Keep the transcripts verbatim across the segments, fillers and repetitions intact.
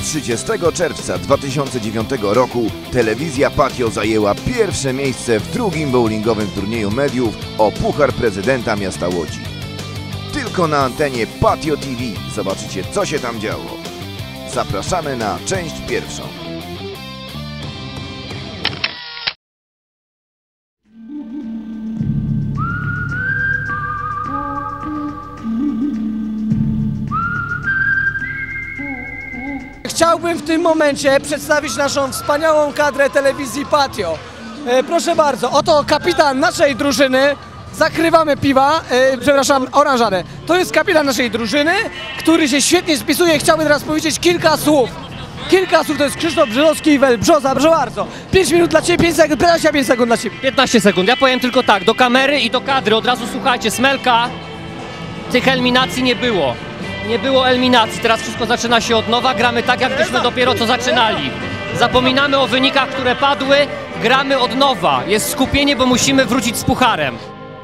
trzydziestego czerwca dwa tysiące dziewiątego roku telewizja Patio zajęła pierwsze miejsce w drugim bowlingowym turnieju mediów o Puchar Prezydenta Miasta Łodzi. Tylko na antenie Patio T V zobaczycie, co się tam działo. Zapraszamy na część pierwszą. Chciałbym w tym momencie przedstawić naszą wspaniałą kadrę telewizji Patio. E, proszę bardzo, oto kapitan naszej drużyny. Zakrywamy piwa, e, przepraszam, oranżadę. To jest kapitan naszej drużyny, który się świetnie spisuje. Chciałbym teraz powiedzieć kilka słów. Kilka słów, to jest Krzysztof Brzozowski i Brzoza, proszę bardzo. pięć minut dla Ciebie, pięć sekund, piętnaście, pięć sekund dla Ciebie. piętnaście sekund, ja powiem tylko tak, do kamery i do kadry, od razu słuchajcie, Smelka, tych eliminacji nie było. Nie było eliminacji, teraz wszystko zaczyna się od nowa, gramy tak, jakbyśmy dopiero co zaczynali. Zapominamy o wynikach, które padły, gramy od nowa. Jest skupienie, bo musimy wrócić z pucharem.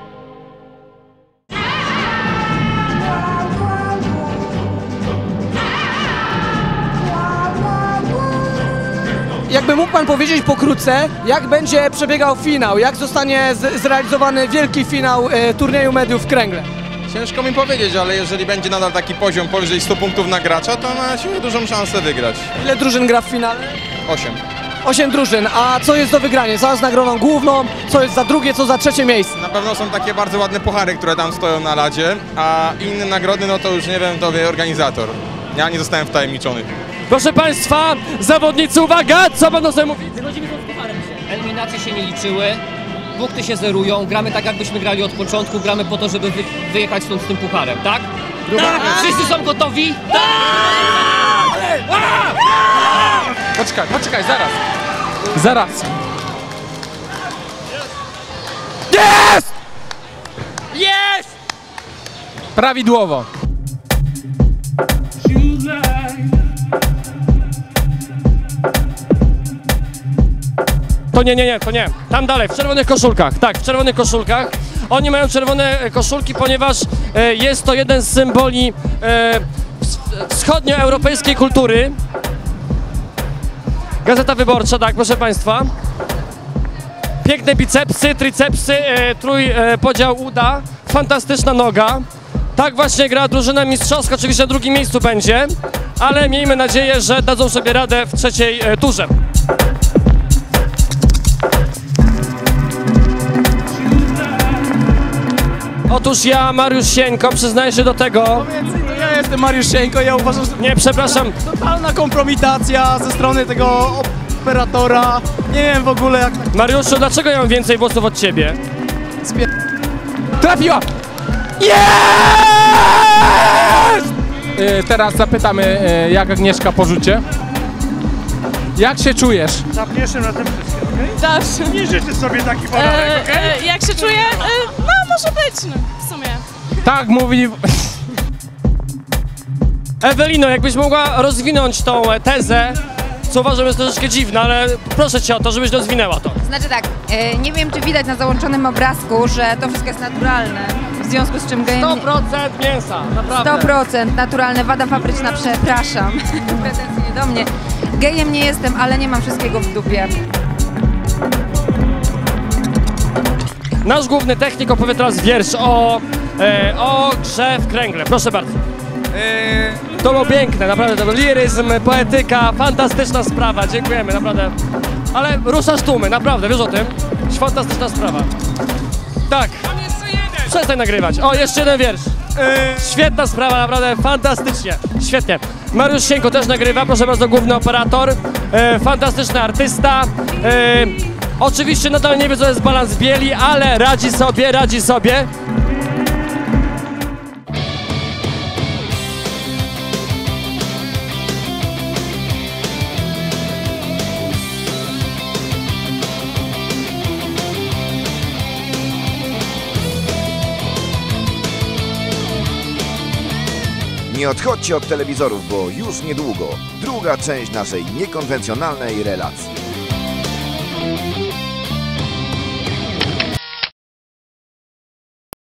Jakby mógł Pan powiedzieć pokrótce, jak będzie przebiegał finał, jak zostanie zrealizowany wielki finał e, turnieju mediów w Kręgle? Ciężko mi powiedzieć, ale jeżeli będzie nadal taki poziom powyżej stu punktów na gracza, to ma siłę dużą szansę wygrać. Ile drużyn gra w finale? Osiem. Osiem drużyn, a co jest do wygrania? Co jest nagrodą główną, co jest za drugie, co za trzecie miejsce? Na pewno są takie bardzo ładne puchary, które tam stoją na ladzie, a inne nagrody, no to już nie wiem, to wie organizator. Ja nie zostałem wtajemniczony. Proszę Państwa, zawodnicy, uwaga, co będą sobie mówić? Wychodzimy z pucharem się. Eliminacje się nie liczyły, punkty się zerują, gramy tak, jakbyśmy grali od początku, gramy po to, żeby wy wyjechać stąd z tym pucharem, tak? Tak! Wszyscy są gotowi? Tak! Poczekaj, poczekaj, zaraz. Zaraz. Jest! Jest! Prawidłowo. To nie, nie, nie, to nie. Tam dalej, w czerwonych koszulkach. Tak, w czerwonych koszulkach. Oni mają czerwone koszulki, ponieważ e, jest to jeden z symboli e, wschodnioeuropejskiej kultury. Gazeta Wyborcza, tak, proszę Państwa. Piękne bicepsy, tricepsy, e, trójpodział e, uda. Fantastyczna noga. Tak właśnie gra drużyna mistrzowska, oczywiście na drugim miejscu będzie, ale miejmy nadzieję, że dadzą sobie radę w trzeciej e, turze. Otóż ja, Mariusz Sieńko, przyznaję się do tego. Ja jestem Mariusz Sieńko, ja uważam, że to Nie, przepraszam. totalna kompromitacja ze strony tego operatora. Nie wiem w ogóle jak... Mariuszu, dlaczego ja mam więcej włosów od ciebie? Trafiła! Jest! Yy, teraz zapytamy, yy, jak Agnieszka po rzucie. Jak się czujesz? Za pierwszym razem wszystko, okej? Zawsze. Nie życzę sobie taki podatek, E, okej? e, jak się czuję? E, no, może być, no, w sumie. Tak mówi... Ewelino, jakbyś mogła rozwinąć tą e, tezę, co uważam jest troszeczkę dziwne, ale proszę cię o to, żebyś rozwinęła to. Znaczy tak, e, nie wiem czy widać na załączonym obrazku, że to wszystko jest naturalne, w związku z czym gejem... sto procent mięsa, naprawdę. sto procent naturalne, wada fabryczna, przepraszam, pretensje nie do mnie. Gejem nie jestem, ale nie mam wszystkiego w dupie. Nasz główny technik opowie teraz wiersz o, e, o grze w kręgle. Proszę bardzo. E, to było piękne, naprawdę, to był liryzm, poetyka, fantastyczna sprawa, dziękujemy, naprawdę. Ale ruszasz tłumy, naprawdę, wiesz o tym? Fantastyczna sprawa. Tak. Przestań nagrywać. O, jeszcze jeden wiersz. E, świetna sprawa, naprawdę, fantastycznie, świetnie. Mariusz Sieńko też nagrywa, proszę bardzo, główny operator, e, fantastyczny artysta. E, oczywiście nadal nie wie, co jest balans bieli, ale radzi sobie, radzi sobie. Nie odchodźcie od telewizorów, bo już niedługo druga część naszej niekonwencjonalnej relacji.